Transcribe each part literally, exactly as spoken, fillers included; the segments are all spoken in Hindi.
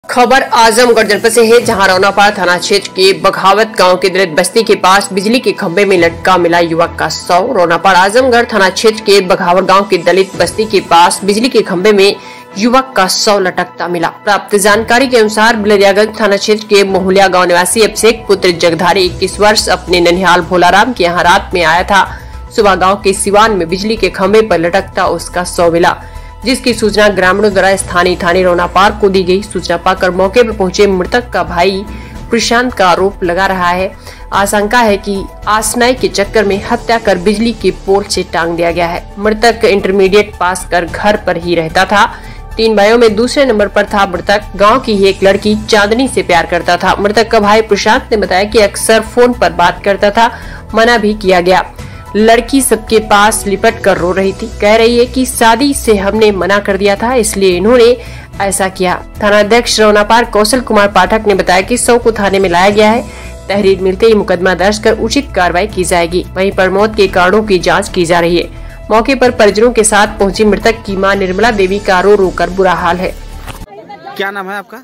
खबर आजमगढ़ जनपद से है, जहां रौनापाड़ा थाना क्षेत्र के बघावत गांव के दलित बस्ती के पास बिजली के खंभे में लटका मिला युवक का शव। रौनापाड़ा आजमगढ़ थाना क्षेत्र के बघावत गांव के दलित बस्ती के पास बिजली के खंभे में युवक का शव लटकता मिला। प्राप्त जानकारी के अनुसार बिलरियागंज थाना क्षेत्र के मोहलिया गाँव निवासी अभिषेक पुत्र जगधारी इक्कीस वर्ष अपने ननिहाल भोलाराम के यहाँ रात में आया था। सुबह गाँव के सिवान में बिजली के खंभे पर लटकता उसका शव मिला, जिसकी सूचना ग्रामीणों द्वारा स्थानीय थाने रौनापाड़ा को दी गई। सूचना पाकर मौके पर पहुंचे मृतक का भाई प्रशांत का आरोप लगा रहा है। आशंका है कि आसनाई के चक्कर में हत्या कर बिजली के पोल से टांग दिया गया है। मृतक इंटरमीडिएट पास कर घर पर ही रहता था। तीन भाइयों में दूसरे नंबर पर था मृतक। गांव की ही एक लड़की चांदनी से प्यार करता था। मृतक का भाई प्रशांत ने बताया कि अक्सर फोन पर बात करता था, मना भी किया गया। लड़की सबके पास लिपट कर रो रही थी, कह रही है कि शादी से हमने मना कर दिया था, इसलिए इन्होंने ऐसा किया। थानाध्यक्ष रौनापाड़ा कौशल कुमार पाठक ने बताया कि शव को थाने में लाया गया है। तहरीर मिलते ही मुकदमा दर्ज कर उचित कार्रवाई की जाएगी। वहीं पर मौत के कारणों की जांच की जा रही है। मौके पर परिजनों के साथ पहुंची मृतक की मां निर्मला देवी का रो रो कर बुरा हाल है। क्या नाम है आपका?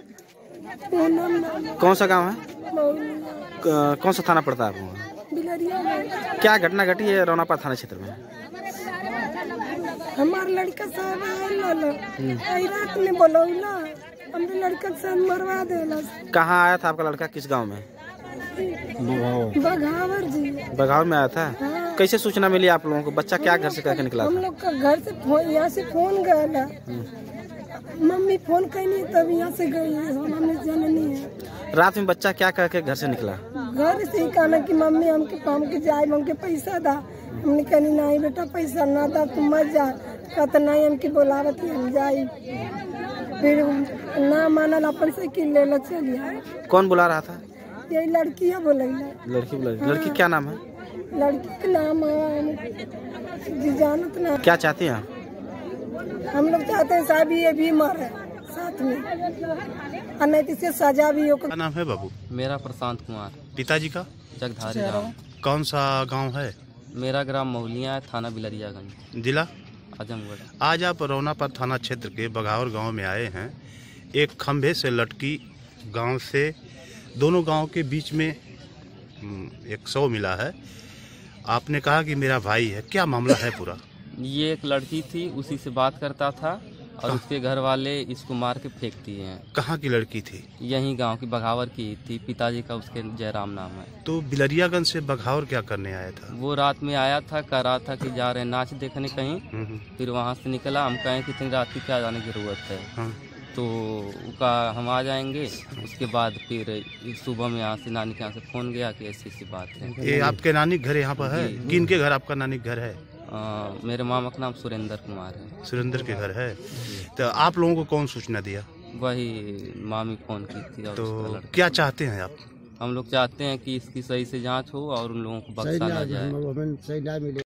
कौन सा गाँव है? कौन सा थाना पड़ता है आपको? क्या घटना घटी है रौनापाड़ा थाना क्षेत्र में? हमारा लड़का साहब रात में बोलौला, हमरे लड़का साहब मरवा देला। कहाँ आया था आपका लड़का? किस गांव में? बघावर जी। बघावर में आया था। हाँ। कैसे सूचना मिली आप लोगों को? बच्चा क्या घर से करके निकला? हम लोग का घर से फोन, यहाँ से फोन गया, मम्मी फोन कही तब यहाँ से गई, हमने जाननी है। रात में बच्चा क्या करके घर से निकला? घर से ही कहना कि मम्मी हमके काम के जाए, हमके पैसा दा। हमने कहनी नहीं बेटा पैसा ना दा, तुम मत जा। कहता नहीं हमके बोलावत हम जाई। फिर ना मानल, अपन से कि ले लो चलिए। कौन बुला रहा था? यही लड़की है बोलेला। लड़की बुला? हाँ। लड़की क्या नाम है? लड़की का नाम जी जानत ना। क्या चाहते हैं? हम लोग चाहते हैं साहब ये भी मरे साथ में, अनैतिक से सजा भी हो। क्या नाम है बाबू? मेरा प्रशांत कुमार। पिताजी का? जगधारी गाँव। कौन सा गांव है? मेरा ग्राम मोहलिया है, थाना बिलरियागंज, जिला आजमगढ़। आज आप रौनापाड़ा थाना क्षेत्र के बघावर गांव में आए हैं। एक खंभे से लटकी गांव से दोनों गांव के बीच में एक शव मिला है। आपने कहा कि मेरा भाई है, क्या मामला है पूरा? ये एक लड़की थी, उसी से बात करता था और उसके घर वाले इसको मार के फेंक दिए हैं। कहाँ की लड़की थी? यही गांव की बघावर की थी। पिताजी का उसके जयराम नाम है। तो बिलरियागंज से बघावर क्या करने आया था? वो रात में आया था, कह रहा था कि जा रहे नाच देखने कहीं। फिर वहाँ से निकला। हम कहें कि इतनी रात की क्या जाने की जरूरत है। हाँ। तो का हम आ जाएंगे। उसके बाद फिर सुबह में यहाँ से नानी के यहाँ से फोन गया कि ऐसी ऐसी बात है। ये आपके नानी घर यहाँ पर है? किन के घर आपका नानी घर है? आ, मेरे मामा का नाम सुरेंद्र कुमार है। सुरेंद्र के घर है। तो आप लोगों को कौन सूचना दिया? वही मामी फोन की थी। और तो क्या चाहते हैं आप? हम लोग चाहते हैं कि इसकी सही से जांच हो और उन लोगों को बख्शा ना जाए।